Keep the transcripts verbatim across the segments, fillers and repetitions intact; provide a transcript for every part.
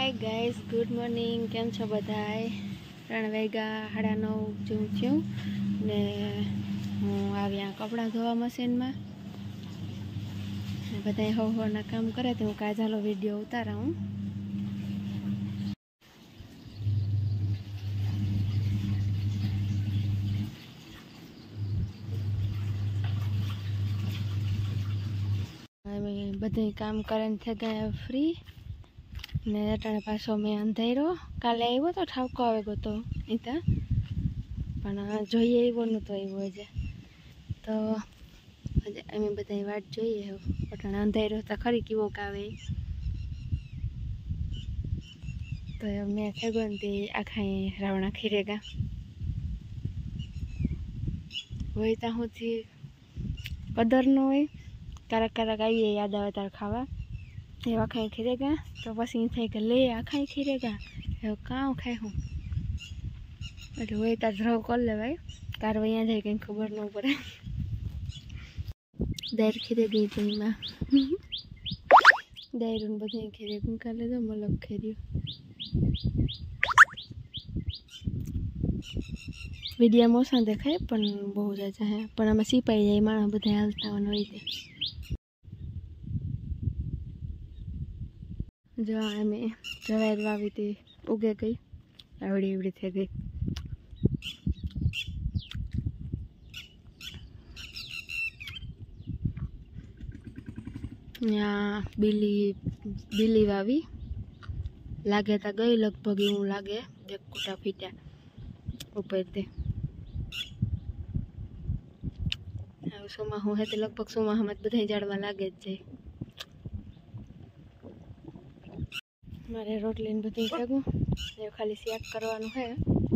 हाय guys, good morning. केम छो बधाय? त्रण वाग्या साढ़ा नौ जेवुं थयुं ने हूँ आव्या कपड़ा धोवा मशीन में। बधाय हो हो ना काम करे तो हूँ काजालो वीडियो उतारा हूँ। बधाई काम करे थे गए फ्री ने अटाणे पाछो मैं अंधेरो काले आव्यो तो ठावको आवे गयो तो इता पण जोईए एवो नतो आव्यो अजे तो अजे अमे बधाई वाट जोईए। अटाणे अंधेरो तो खरी केवो आवे तो मैं थगोनती आखाई रावणा खीरेगा वही ता हूँ थी कदर न होय क्यारेक क्यारेक आवीए याद आवे तारे खावा एवा खाई खीरेगा तो पछी थाय के ले आ खाई खीरेगा एवं काँ खाई हूँ એટલે હોય તાર ધ્રવ કરી લેવાય કાર વૈયા જાય કંઈ ખબર ન પડે દાયર ખીરે ગઈ તો એમાં દાયરું બધું ખીરે કાલે તો મલક ખીર્યું વિડીયા મોસા દેખાય પણ બહુ જાજા હે પણ આમાં સિપાઈ જાય માણસ બધા હાલતા હોય તે जो आमे जवार वावी थी उगे गई आवड़ी एवड़ी थे गई। यहाँ बिली बिली वावी लागे तो गई लगभग एवं लागे एक कूटा फीटा ऊपर थे सोमाहू है तो लगभग सोमाह में बधाई जाड़वा लागे ज जाए। मारे रोटली बधी भेगू खाली शाक करवानुं है।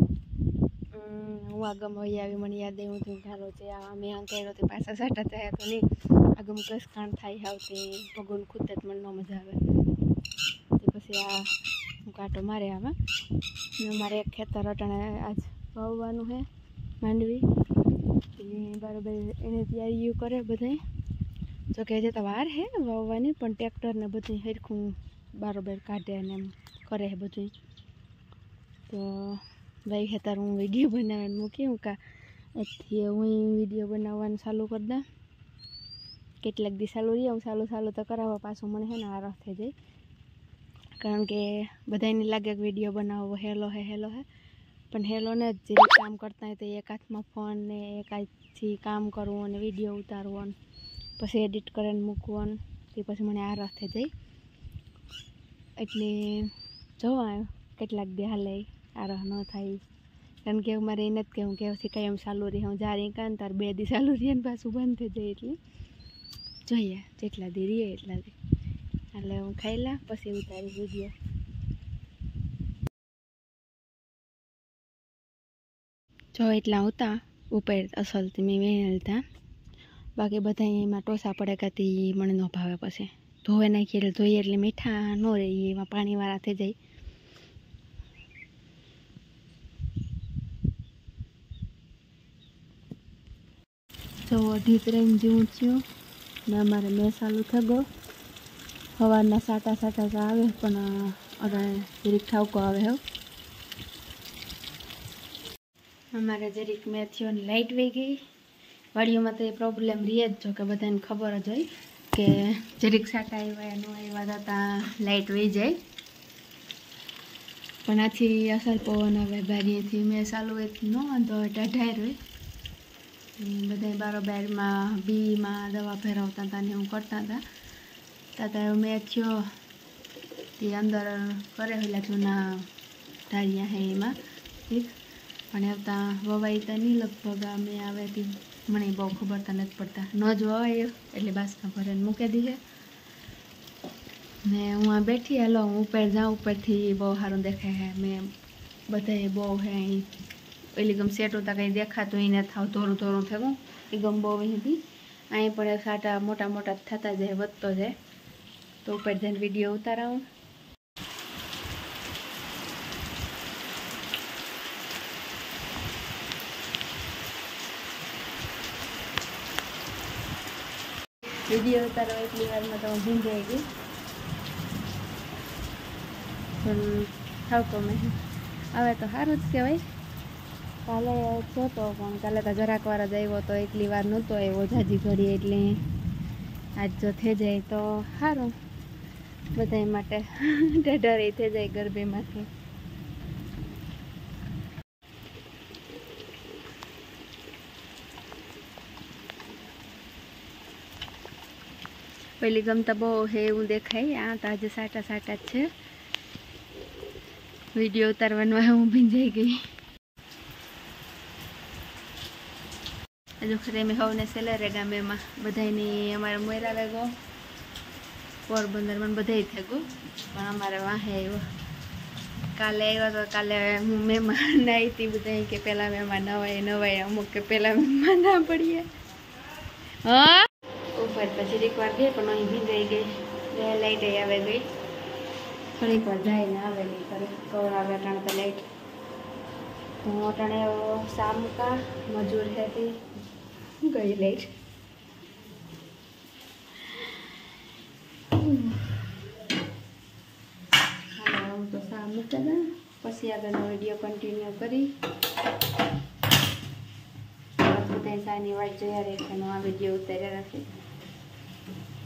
हूँ आगम वही आई मन याद एवं थी घालो चे अमे अंधेरो थी पाछा साटा थया तो नहीं आगम कस काण थाय आवती भगवान खुद मन न मजा आवे तो पछी आ कांटो मारे आवा मारे एक खेतर अटाणे आज वाववानुं है मांडवी बराबर एने तैयारी करे बधाई जो कि हजे तो वार है वाववानी पण ट्रेक्टर ने बधुं हरखुं बराबर काढ़े ने करे है बधुं तो भाई हेतार हूँ वीडियो बनावन मूकी हूँ का एथी हूँ वीडियो बनाववानुं चालू कर दा केटलाक दी चालू रही हूँ चालू चालू तो करावा पाछो मने है ने आरस थई जाय कारण के बधाने लागे वीडियो बनावो हेलो है हेलो है पण हेलो ने जे काम करता है तो एक हाथ में फोन ने एक हाथथी काम करवो ने वीडियो उतारवो पछी एडिट करीने मूकवो ते पछी मने आरस थई जाय एटले जोवा केटलाक दी हाले आरह न थाय कारण के मारे एने ज कहेवुं के हवेथी कायम चालू रही हूँ जारी कान तार बे दी चालू रही ने पाछुं बंध थई जाय एटले जोईए जेटला दी रहीए एटला दी એટલે હું ખાઈલા પછી ઉતારી વિડીયો જો એટલા હતા ઉપર અસલથી મેં વેણેલતા બાકી બધા એમાં ટોસા પડેકા તી મને ન ભાવે પછી ધોવે નાખીએ એટલે ધોઈએ એટલે મીઠા ન રહે એમાં પાણીવાળા થઈ જાય જો અઢી ત્રણ જેવું થયું ને અમારે મેસાલું થગો સવારના સાટા સાટા તો આવે પણ અટાણે જરીક ઠાવકો આવે હો અમારે जरीक मेथियों लाइट वही गई वाड़ियों में तो ये प्रॉब्लम रही है जो कि बधाने खबर ज होय कि जरीक साटा आव्या न आव्या जता लाइट वही जाए पण आथी असल पवन आवे बारीएथी मैं चालू होय न वांधो ढाढायर होय बधाय बारोबार में बी में दवा फेरवता था ने एवं करता था ताता मेथियो ते अंदर करे पेला जूना ढारिया है एमां ठीक पण आवता ववाई तो नहीं लगभग अमे आवे थी मने बहु खबर तो नहीं पड़ता न ज ववायो एटले बासका भरीने मूकी दीधे ने हूँ आ बैठी हलो हूँ ऊपर जाऊँ ऊपर थी बहु सारूँ देखाय है मैं बधाए बहु है अहीं पेली गम सेटो तो कहीं देखातो ही न थाव धोरू धोरू थयुं ए गम बहु अहीं थी अहीं पण साटा मोटा मोटा थता जाए वधतो जाए तो ऊपर जईने वीडियो उताराऊँ वीडियो उतारो एटली वार में तो भींजाई गई પણ થાવ ગમે હવે તો સારું જ કહેવાય. કાલે જોતો પણ કાલે તો જરાક વાર જ આવ્યો તો એટલી વાર નહોતો આવ્યો જાજી ઘડી એટલે આજ જો થઈ જાય તો સારું બધા માટે ડરે થઈ જાય ગરબેમાંથી. પેલી ગમતા બહુ હે એવું દેખાય. આ તો આજે સાટા સાટા જ છે. વિડીયો ઉતારવાનું હું ભીંજાઈ ગઈ. હજુ ખરે મેં હવને સેલરે ગામેમાં બધાની અમારે મોયરા વેગો પોરબંદરમાં બધાય થઈ ગયું પણ અમારે વાહે આવ્યો. કાલે આવ્યો તો કાલે હું મહેમાન આવી હતી બધા કે પહેલાં મહેમાન નવાય નવાય અમુક કે પહેલાં મહેમાન ના પડીએ. હા ઉપર પછી એક વાર ગઈ પણ અહીં ભીંજાઈ ગઈ. બે લાઈટ આવે ગઈ થોડીક વાર જાય ને આવે નહીં કરે કવર આવે અટાણે તો લાઈટ હું અટાણે સામકા મજૂર હતી ગઈ લાઈટ. હાલો હું તો સા મૂકે ને પછી આગળનો વિડીયો કન્ટિન્યુ કરી બધા સાની વાટ જોયા રહી છે આ વિડીયો ઉતાર્યા રાખી.